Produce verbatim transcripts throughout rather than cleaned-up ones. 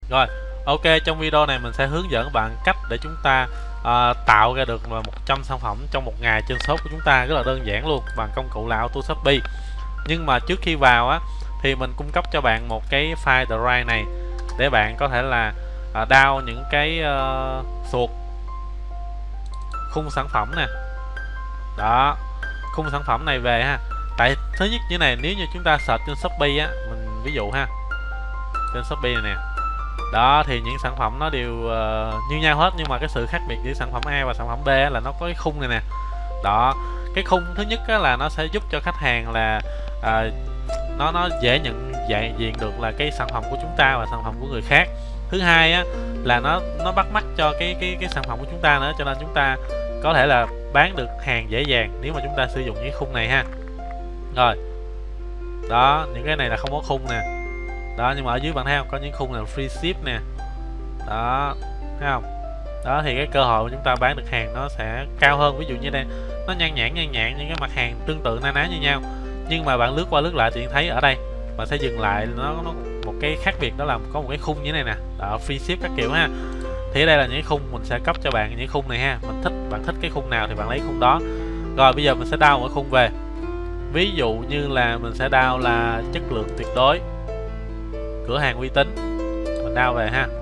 Rồi, ok, trong video này mình sẽ hướng dẫn các bạn cách để chúng ta uh, tạo ra được một trăm sản phẩm trong một ngày trên shop của chúng ta, rất là đơn giản luôn, bằng công cụ là Auto Shopee. Nhưng mà trước khi vào á thì mình cung cấp cho bạn một cái file drive này để bạn có thể là uh, download những cái uh, suột khung sản phẩm nè. Đó, khung sản phẩm này về ha. Tại thứ nhất như này, nếu như chúng ta search trên Shopee á, mình ví dụ ha, trên Shopee này nè, đó thì những sản phẩm nó đều uh, như nhau hết, nhưng mà cái sự khác biệt giữa sản phẩm A và sản phẩm B là nó có cái khung này nè. Đó, cái khung thứ nhất là nó sẽ giúp cho khách hàng là uh, nó nó dễ nhận dạng diện được là cái sản phẩm của chúng ta và sản phẩm của người khác. Thứ hai á là nó nó bắt mắt cho cái cái cái sản phẩm của chúng ta nữa, cho nên chúng ta có thể là bán được hàng dễ dàng nếu mà chúng ta sử dụng những khung này ha. Rồi, đó, những cái này là không có khung nè. Đó, nhưng mà ở dưới bạn thấy không, có những khung là free ship nè. Đó, thấy không? Đó thì cái cơ hội của chúng ta bán được hàng nó sẽ cao hơn. Ví dụ như đây nó nhan nhản nhan nhản những cái mặt hàng tương tự na ná như nhau, nhưng mà bạn lướt qua lướt lại thì thấy ở đây bạn sẽ dừng lại, nó, nó một cái khác biệt đó là có một cái khung như thế này nè. Đó, free ship các kiểu ha. Thì ở đây là những khung mình sẽ cấp cho bạn những khung này ha. Mình thích, bạn thích cái khung nào thì bạn lấy khung đó. Rồi bây giờ mình sẽ download mỗi khung về. Ví dụ như là mình sẽ download là chất lượng tuyệt đối, cửa hàng uy tín, mình download về ha.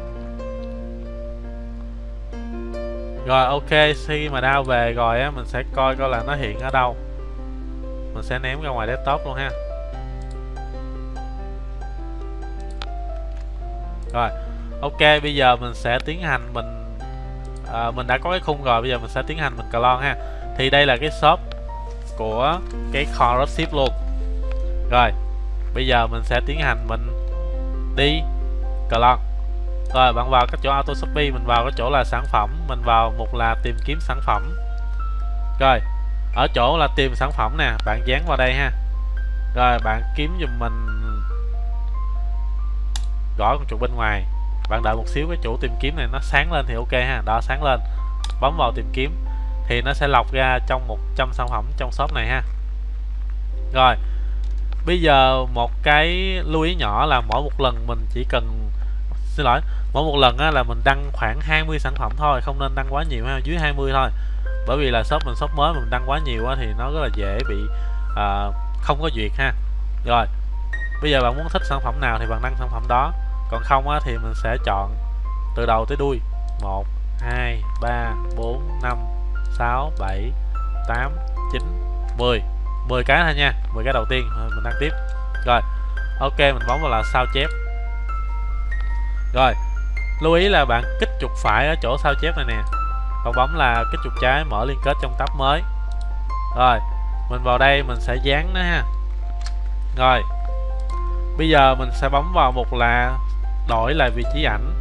Rồi ok, khi mà download về rồi á, mình sẽ coi coi là nó hiện ở đâu. Mình sẽ ném ra ngoài desktop luôn ha. Rồi ok, bây giờ mình sẽ tiến hành mình à, mình đã có cái khung rồi, bây giờ mình sẽ tiến hành mình clone ha. Thì đây là cái shop của cái kho dropship luôn. Rồi bây giờ mình sẽ tiến hành mình đi clone. Rồi bạn vào cái chỗ Auto Shopee, mình vào cái chỗ là sản phẩm, mình vào một là tìm kiếm sản phẩm. Rồi ở chỗ là tìm sản phẩm nè, bạn dán vào đây ha. Rồi bạn kiếm giùm mình, gõ con chuột bên ngoài, bạn đợi một xíu cái chỗ tìm kiếm này nó sáng lên thì ok ha. Đó, sáng lên, bấm vào tìm kiếm thì nó sẽ lọc ra trong một trăm sản phẩm trong shop này ha. Rồi bây giờ một cái lưu ý nhỏ là mỗi một lần mình chỉ cần, xin lỗi, mỗi một lần á, là mình đăng khoảng hai mươi sản phẩm thôi, không nên đăng quá nhiều ha, dưới hai mươi thôi. Bởi vì là shop mình shop mới, mình đăng quá nhiều á, thì nó rất là dễ bị uh, không có duyệt ha. Rồi bây giờ bạn muốn thích sản phẩm nào thì bạn đăng sản phẩm đó, còn không á, thì mình sẽ chọn từ đầu tới đuôi, một, hai, ba, bốn, năm, sáu, bảy, tám, chín, mười, mười cái thôi nha, mười cái đầu tiên mình đăng tiếp. Rồi ok, mình bấm vào là sao chép. Rồi lưu ý là bạn kích chuột phải ở chỗ sao chép này nè, bạn bấm là kích chuột trái mở liên kết trong tab mới. Rồi mình vào đây mình sẽ dán nó ha. Rồi bây giờ mình sẽ bấm vào một là đổi lại vị trí ảnh.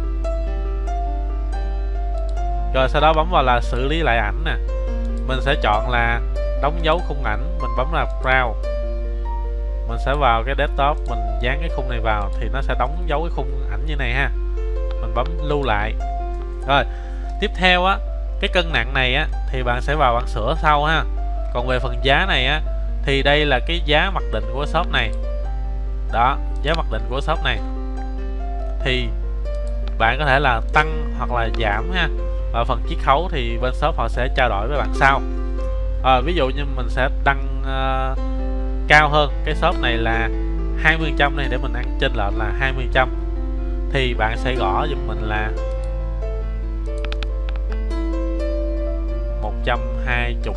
Rồi sau đó bấm vào là xử lý lại ảnh nè, mình sẽ chọn là đóng dấu khung ảnh, mình bấm là browse. Mình sẽ vào cái desktop, mình dán cái khung này vào thì nó sẽ đóng dấu cái khung ảnh như này ha. Mình bấm lưu lại. Rồi tiếp theo á, cái cân nặng này á thì bạn sẽ vào bạn sửa sau ha. Còn về phần giá này á thì đây là cái giá mặc định của shop này. Đó, giá mặc định của shop này thì bạn có thể là tăng hoặc là giảm ha. Và phần chiết khấu thì bên shop họ sẽ trao đổi với bạn sau. À, ví dụ như mình sẽ đăng uh, cao hơn cái shop này là hai mươi phần trăm này, để mình ăn trên lệnh là hai mươi phần trăm, thì bạn sẽ gõ giùm mình là một trăm hai mươi.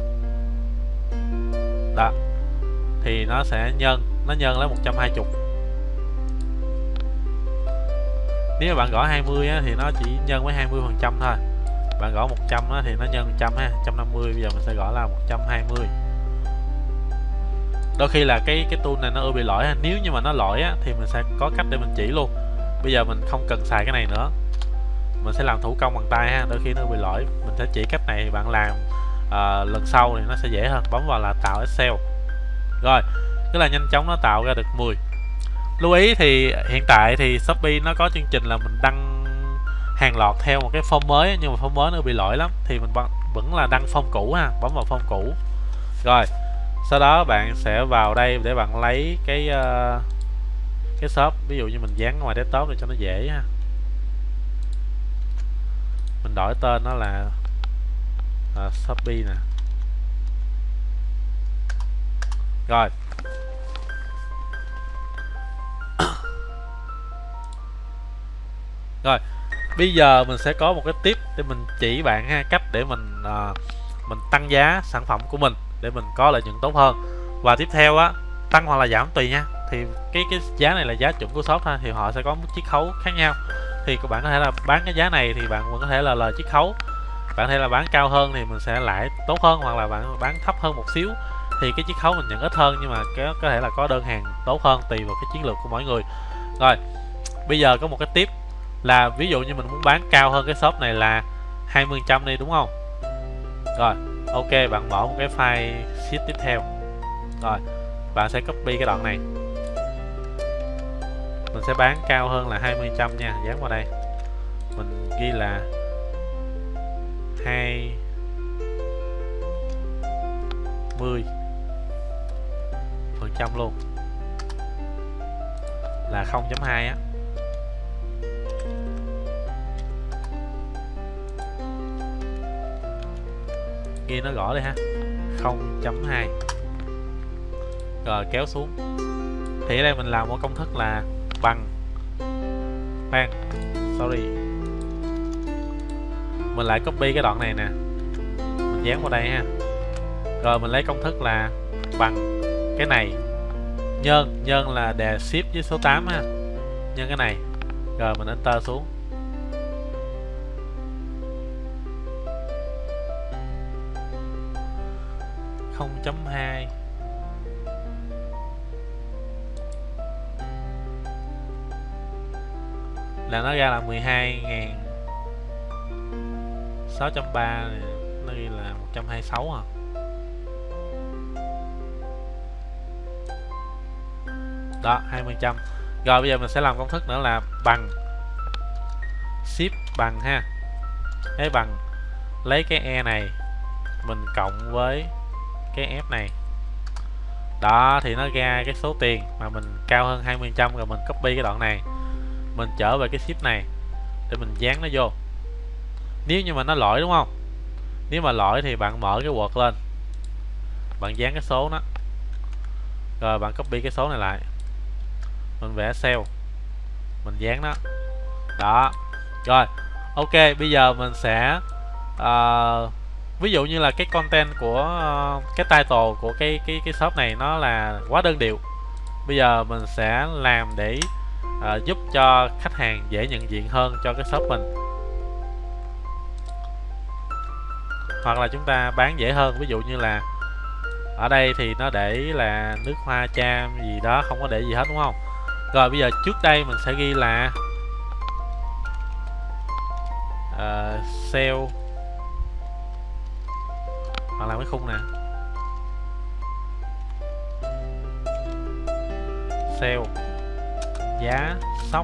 Đó thì nó sẽ nhân, nó nhân lấy một trăm hai mươi. Nếu mà bạn gõ hai mươi á, thì nó chỉ nhân với hai mươi phần trăm thôi. Bạn gõ một trăm á, thì nó nhân một trăm ha, một trăm năm mươi. Bây giờ mình sẽ gõ là một trăm hai mươi. Đôi khi là cái cái tool này nó ưa bị lỗi ha. Nếu như mà nó lỗi á, thì mình sẽ có cách để mình chỉ luôn. Bây giờ mình không cần xài cái này nữa, mình sẽ làm thủ công bằng tay ha. Đôi khi nó bị lỗi, mình sẽ chỉ cách này, bạn làm uh, lần sau thì nó sẽ dễ hơn. Bấm vào là tạo Excel. Rồi tức là nhanh chóng nó tạo ra được mười. Lưu ý thì hiện tại thì Shopee nó có chương trình là mình đăng hàng loạt theo một cái form mới, nhưng mà form mới nó bị lỗi lắm thì mình vẫn là đăng form cũ ha. Bấm vào form cũ. Rồi sau đó bạn sẽ vào đây để bạn lấy cái uh, cái shop, ví dụ như mình dán ngoài desktop để cho nó dễ ha. Mình đổi tên nó là à, Shopee nè. Rồi rồi bây giờ mình sẽ có một cái tip để mình chỉ bạn ha, cách để mình à, mình tăng giá sản phẩm của mình để mình có lợi nhuận tốt hơn. Và tiếp theo á, tăng hoặc là giảm tùy nha, thì cái cái giá này là giá chuẩn của shop ha, thì họ sẽ có một chiết khấu khác nhau. Thì các bạn có thể là bán cái giá này thì bạn vẫn có thể là lời chiết khấu, bạn có thể là bán cao hơn thì mình sẽ lãi tốt hơn, hoặc là bạn bán thấp hơn một xíu thì cái chiết khấu mình nhận ít hơn, nhưng mà cái có thể là có đơn hàng tốt hơn tùy vào cái chiến lược của mỗi người. Rồi bây giờ có một cái tip là ví dụ như mình muốn bán cao hơn cái shop này là hai mươi phần trăm đi, đúng không? Rồi ok, bạn mở một cái file sheet tiếp theo. Rồi bạn sẽ copy cái đoạn này, mình sẽ bán cao hơn là hai mươi phần trăm nha, dán vào đây. Mình ghi là hai mươi phần trăm luôn, là không chấm hai á. Ghi nó rõ đây ha, không chấm hai. Rồi kéo xuống. Thì ở đây mình làm một công thức là bằng khoan sorry mình lại copy cái đoạn này nè, mình dán vào đây ha. Rồi mình lấy công thức là bằng cái này nhân nhân là đề ship với số tám ha, nhân cái này. Rồi mình enter xuống. không chấm hai là nó ra là mười hai nghìn sáu trăm ba mươi, nó ghi là một trăm hai mươi sáu à. Đó, hai mươi phần trăm. Rồi bây giờ mình sẽ làm công thức nữa là bằng ship bằng ha. Cái bằng lấy cái E này mình cộng với cái F này. Đó thì nó ra cái số tiền mà mình cao hơn hai mươi phần trăm. Rồi mình copy cái đoạn này, mình trở về cái ship này để mình dán nó vô. Nếu như mà nó lỗi đúng không? Nếu mà lỗi thì bạn mở cái Word lên, bạn dán cái số đó, rồi bạn copy cái số này lại, mình vẽ cell, mình dán nó. Đó. Rồi ok, bây giờ mình sẽ uh, ví dụ như là cái content của uh, cái title của cái cái cái shop này nó là quá đơn điệu. Bây giờ mình sẽ làm để uh, giúp cho khách hàng dễ nhận diện hơn cho cái shop mình, hoặc là chúng ta bán dễ hơn. Ví dụ như là ở đây thì nó để là nước hoa cham gì đó, không có để gì hết đúng không? Rồi bây giờ trước đây mình sẽ ghi là uh, sale, hoặc là cái khung nè, sale giá sóc.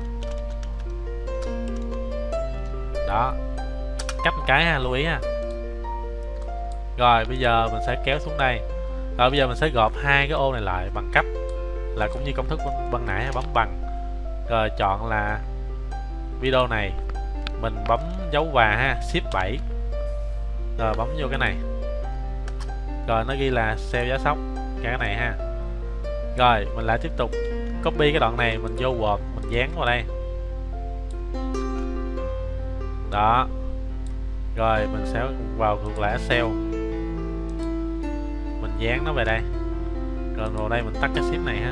Đó, cách một cái ha, lưu ý ha. Rồi bây giờ mình sẽ kéo xuống đây. Rồi bây giờ mình sẽ gộp hai cái ô này lại bằng cách là cũng như công thức ban nãy, bấm bằng, rồi chọn là video này, mình bấm dấu và ha, shift bảy, rồi bấm vô cái này, rồi nó ghi là sale giá sóc cái này ha. Rồi mình lại tiếp tục copy cái đoạn này, mình vô Word, mình dán vào đây. Đó. Rồi mình sẽ vào ngược lại Excel, mình dán nó về đây, rồi vào đây mình tắt cái ship này ha.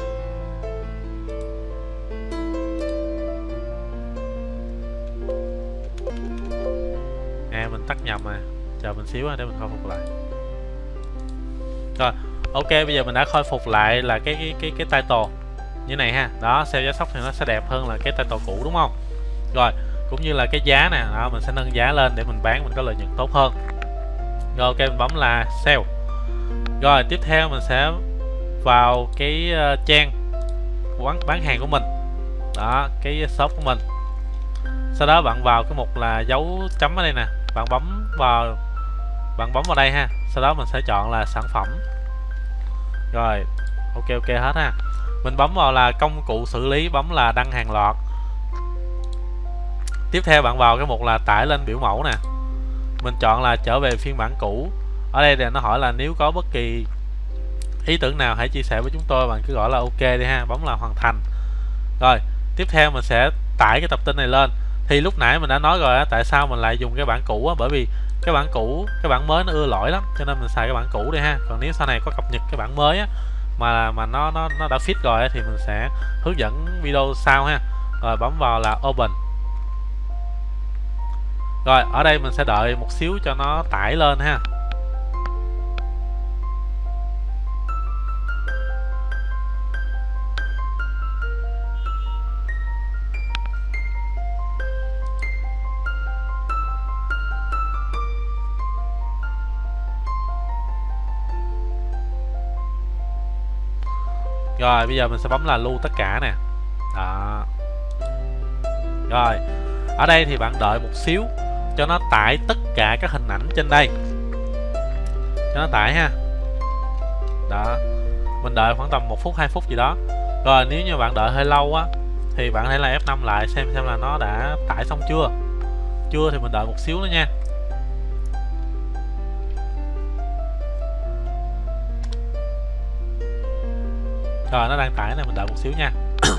À mình tắt nhầm à, chờ mình xíu để mình khôi phục lại. Rồi ok, bây giờ mình đã khôi phục lại là cái cái cái, cái title như này ha. Đó, sale giá sóc thì nó sẽ đẹp hơn là cái title cũ đúng không? Rồi cũng như là cái giá nè, đó mình sẽ nâng giá lên để mình bán mình có lợi nhuận tốt hơn. Rồi ok, mình bấm là sale. Rồi tiếp theo mình sẽ vào cái uh, trang quán bán hàng của mình, đó cái shop của mình. Sau đó bạn vào cái mục là dấu chấm ở đây nè, bạn bấm vào, bạn bấm vào đây ha. Sau đó mình sẽ chọn là sản phẩm. Rồi ok ok hết ha. Mình bấm vào là công cụ xử lý, bấm là đăng hàng loạt. Tiếp theo bạn vào cái mục là tải lên biểu mẫu nè, mình chọn là trở về phiên bản cũ. Ở đây thì nó hỏi là nếu có bất kỳ ý tưởng nào hãy chia sẻ với chúng tôi, bạn cứ gọi là ok đi ha, bấm là hoàn thành. Rồi tiếp theo mình sẽ tải cái tập tin này lên. Thì lúc nãy mình đã nói rồi á, tại sao mình lại dùng cái bản cũ á, bởi vì cái bản cũ, cái bản mới nó ưa lỗi lắm, cho nên mình xài cái bản cũ đi ha. Còn nếu sau này có cập nhật cái bản mới á, mà mà nó nó nó đã fit rồi á, thì mình sẽ hướng dẫn video sau ha. Rồi bấm vào là open. Rồi ở đây mình sẽ đợi một xíu cho nó tải lên ha. Rồi bây giờ mình sẽ bấm là lưu tất cả nè. Đó. Rồi ở đây thì bạn đợi một xíu cho nó tải tất cả các hình ảnh trên đây, cho nó tải ha. Đó, mình đợi khoảng tầm một phút hai phút gì đó. Rồi nếu như bạn đợi hơi lâu á thì bạn hãy là F năm lại xem xem là nó đã tải xong chưa. Chưa thì mình đợi một xíu nữa nha. Rồi nó đang tải này, mình đợi một xíu nha.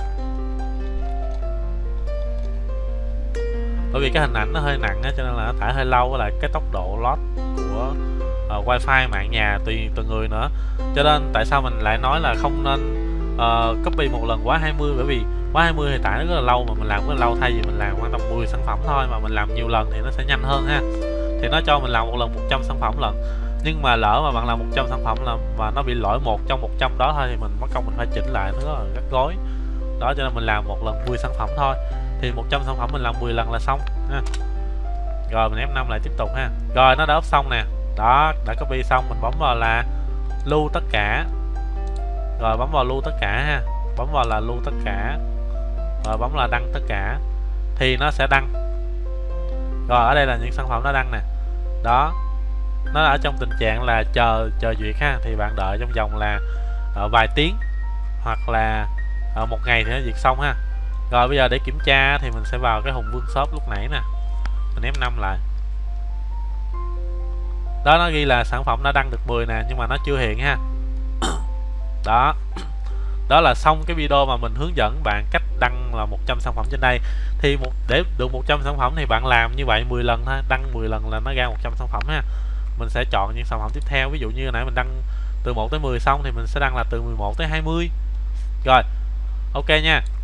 Bởi vì cái hình ảnh nó hơi nặng á, cho nên là nó tải hơi lâu, với lại cái tốc độ load của uh, wifi mạng nhà tùy từng người nữa. Cho nên tại sao mình lại nói là không nên uh, copy một lần quá hai mươi, bởi vì quá hai mươi thì tải nó rất là lâu, mà mình làm rất là lâu. Thay vì mình làm khoảng tầm mười sản phẩm thôi mà mình làm nhiều lần thì nó sẽ nhanh hơn ha. Thì nó cho mình làm một lần một trăm sản phẩm lần. Nhưng mà lỡ mà bạn làm một trăm sản phẩm là mà nó bị lỗi một trong một trăm đó thôi thì mình mất công mình phải chỉnh lại, nó rất là rắc rối. Đó cho nên mình làm một lần mười sản phẩm thôi. Thì một trăm sản phẩm mình làm mười lần là xong ha. Rồi mình F năm lại tiếp tục ha. Rồi nó đã up xong nè. Đó, đã copy xong, mình bấm vào là lưu tất cả. Rồi bấm vào lưu tất cả ha. Bấm vào là lưu tất cả. Rồi bấm là đăng tất cả. Thì nó sẽ đăng. Rồi ở đây là những sản phẩm nó đăng nè. Đó. Nó ở trong tình trạng là chờ chờ duyệt ha. Thì bạn đợi trong vòng là uh, vài tiếng hoặc là uh, một ngày thì nó duyệt xong ha. Rồi bây giờ để kiểm tra thì mình sẽ vào cái Hùng Vương Shop lúc nãy nè. Mình F năm lại. Đó, nó ghi là sản phẩm đã đăng được mười nè, nhưng mà nó chưa hiện ha. Đó. Đó là xong cái video mà mình hướng dẫn bạn cách đăng là một trăm sản phẩm trên đây. Thì một để được một trăm sản phẩm thì bạn làm như vậy mười lần thôi, đăng mười lần là nó ra một trăm sản phẩm ha. Mình sẽ chọn những sản phẩm tiếp theo, ví dụ như nãy mình đăng từ một tới mười xong thì mình sẽ đăng là từ mười một tới hai mươi. Rồi. Ok nha.